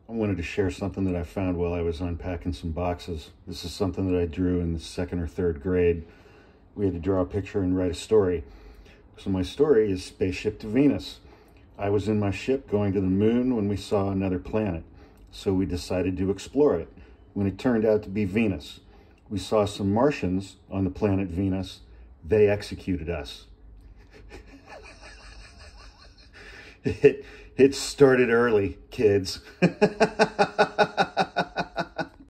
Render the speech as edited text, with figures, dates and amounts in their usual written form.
I wanted to share something that I found while I was unpacking some boxes. This is something that I drew in the 2nd or 3rd grade. We had to draw a picture and write a story. So my story is Spaceship to Venus. I was in my ship going to the moon when we saw another planet. So we decided to explore it, when it turned out to be Venus. We saw some Martians on the planet Venus. They executed us. It started early, kids.